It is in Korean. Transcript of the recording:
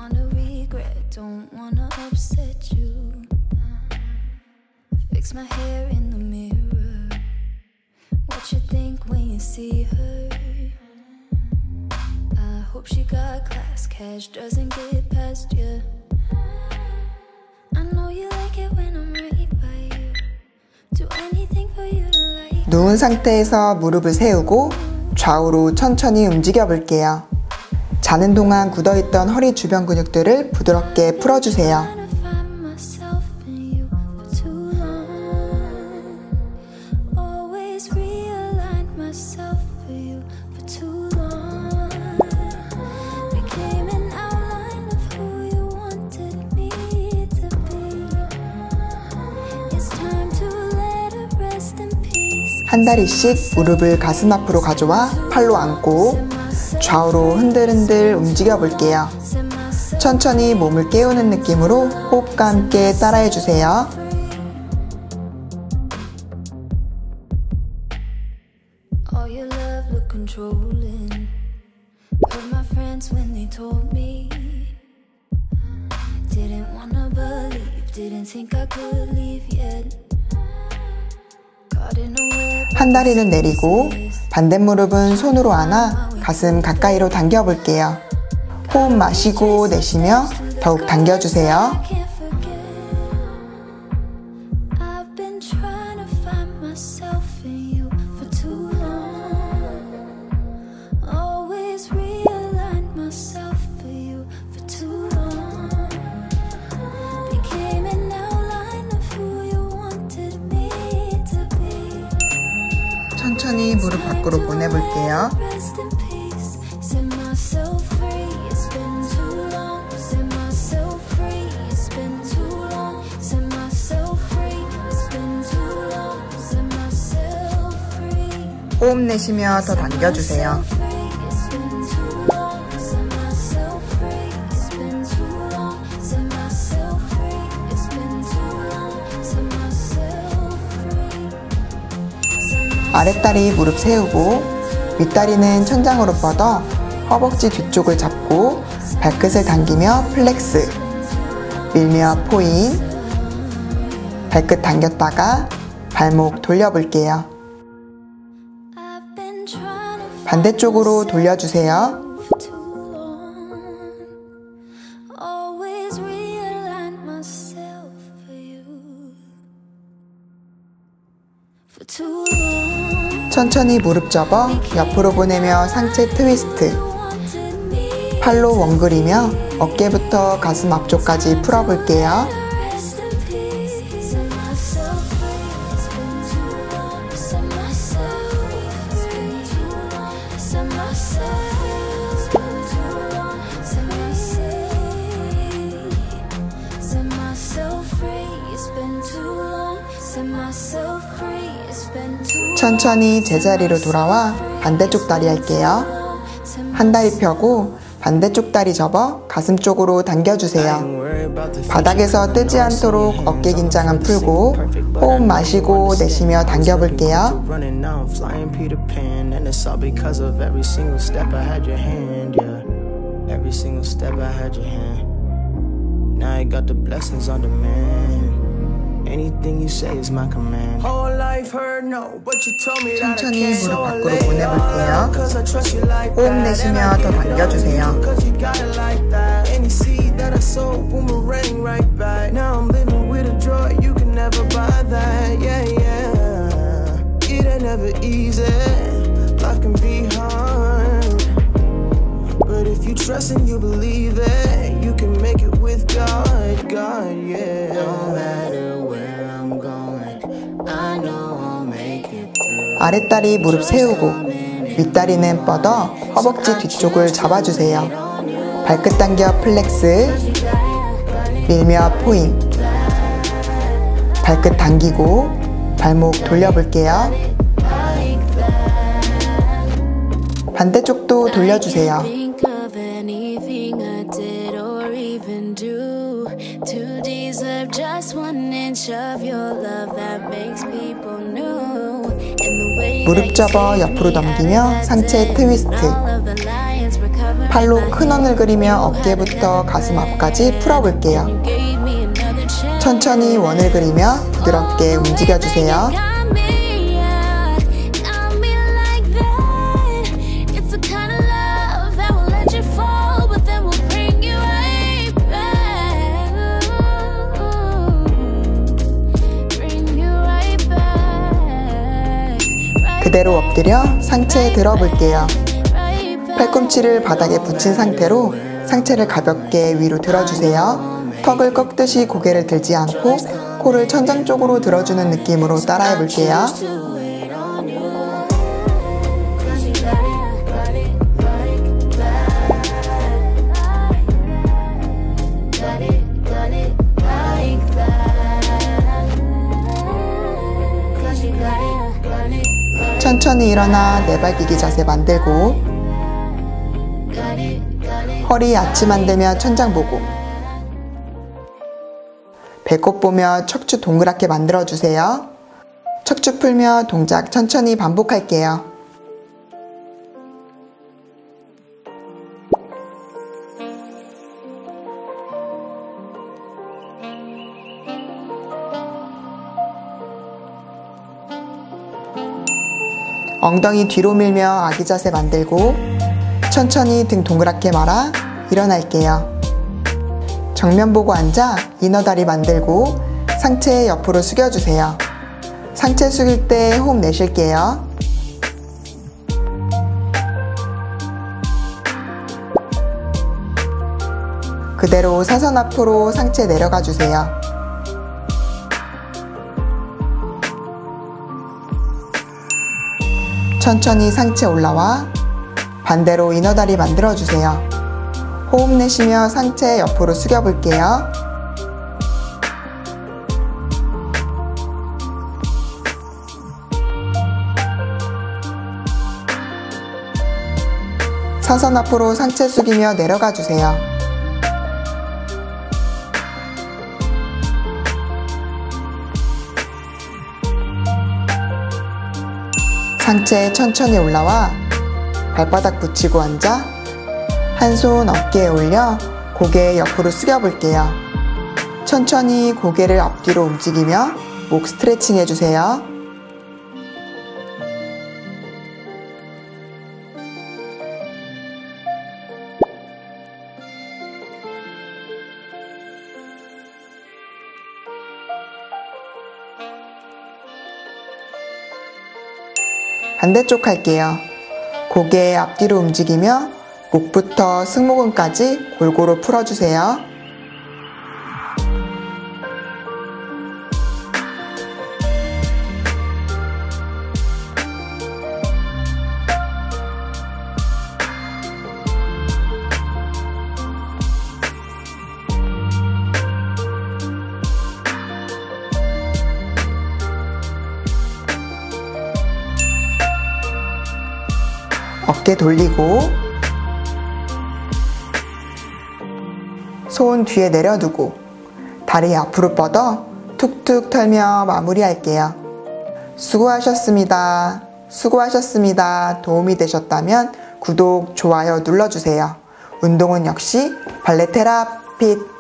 wanna regret, don't wanna upset you. Fix my hair in the mirror. What you think when you see her? I hope she got class, cash doesn't get past you. I know you like it when I'm right by you. Do anything for you to like. 누운 상태에서 무릎을 세우고 좌우로 천천히 움직여 볼게요. 자는 동안 굳어있던 허리 주변 근육들을 부드럽게 풀어주세요. 한 다리씩 무릎을 가슴 앞으로 가져와 팔로 안고 좌우로 흔들흔들 움직여 볼게요. 천천히 몸을 깨우는 느낌으로 호흡과 함께 따라해 주세요. 한 다리는 내리고 반대 무릎은 손으로 안아 가슴 가까이로 당겨 볼게요. 호흡 마시고 내쉬며 더욱 당겨주세요. 천천히 무릎 밖으로 보내볼게요. 호흡 내쉬며 더 당겨주세요. 아랫다리 무릎 세우고 윗다리는 천장으로 뻗어 허벅지 뒤쪽을 잡고 발끝을 당기며 플렉스, 밀며 포인, 발끝 당겼다가 발목 돌려볼게요. 반대쪽으로 돌려주세요. 천천히 무릎 접어 옆으로 보내며 상체 트위스트. 팔로 원그리며 어깨부터 가슴 앞쪽까지 풀어볼게요. 천천히 제자리로 돌아와 반대쪽 다리 할게요. 한 다리 펴고 반대쪽 다리 접어 가슴 쪽으로 당겨주세요. 바닥에서 뜨지 않도록 어깨 긴장은 풀고 호흡 마시고 내쉬며 당겨볼게요. 천천히 무릎 밖으로 보내볼게요. 호흡 내쉬며 더 당겨주세요. 아랫다리 무릎 세우고 윗다리는 뻗어 허벅지 뒤쪽을 잡아주세요. 발끝 당겨 플렉스, 밀며 포인, 발끝 당기고 발목 돌려볼게요. 반대쪽도 돌려주세요. 무릎 접어 옆으로 넘기며 상체 트위스트. 팔로 큰 원을 그리며 어깨부터 가슴 앞까지 풀어볼게요. 천천히 원을 그리며 부드럽게 움직여주세요. 그대로 엎드려 상체에 들어볼게요. 팔꿈치를 바닥에 붙인 상태로 상체를 가볍게 위로 들어주세요. 턱을 꺾듯이 고개를 들지 않고 코를 천장 쪽으로 들어주는 느낌으로 따라해 볼게요. 천천히 일어나 내발기기 자세 만들고 허리 아치 만들며 천장 보고 배꼽 보며 척추 동그랗게 만들어주세요. 척추 풀며 동작 천천히 반복할게요. 엉덩이 뒤로 밀며 아기 자세 만들고 천천히 등 동그랗게 말아 일어날게요. 정면 보고 앉아 이너다리 만들고 상체 옆으로 숙여주세요. 상체 숙일 때 호흡 내쉴게요. 그대로 사선 앞으로 상체 내려가 주세요. 천천히 상체 올라와 반대로 이너다리 만들어주세요. 호흡 내쉬며 상체 옆으로 숙여볼게요. 사선 앞으로 상체 숙이며 내려가 주세요. 상체 천천히 올라와 발바닥 붙이고 앉아 한 손 어깨에 올려 고개 옆으로 숙여 볼게요. 천천히 고개를 앞뒤로 움직이며 목 스트레칭 해주세요. 반대쪽 할게요. 고개 앞뒤로 움직이며 목부터 승모근까지 골고루 풀어주세요. 어깨 돌리고 손 뒤에 내려두고 다리 앞으로 뻗어 툭툭 털며 마무리할게요. 수고하셨습니다. 수고하셨습니다. 도움이 되셨다면 구독, 좋아요 눌러주세요. 운동은 역시 발레 테라핏.